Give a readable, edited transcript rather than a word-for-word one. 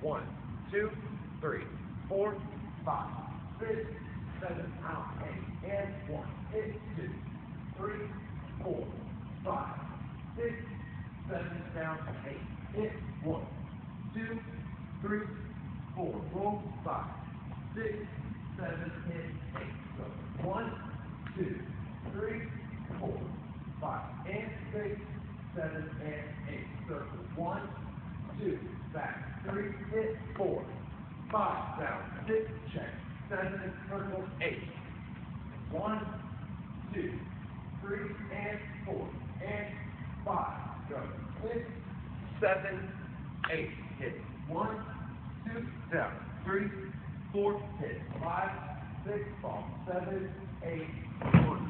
1, 2, 3, 4, 5, 6, 7, out, 8, and 1, hit 2, 3, 4, 5, 6, 7, down, 8, hit 1, 2, 3, 4, roll, 5, 6, 7, hit 8, so 1, 2, 3, 4, 5, and 6, 7, and 8, circle, 1, 2, back, 3, hit 4, 5, down, 6, check, 7, circle, 8, 1, 2, 3, and 4, and 5, go, 6, 7, 8, hit, 1, 2, down, 3, 4, hit, 5, 6, fall, 7, 8, 1.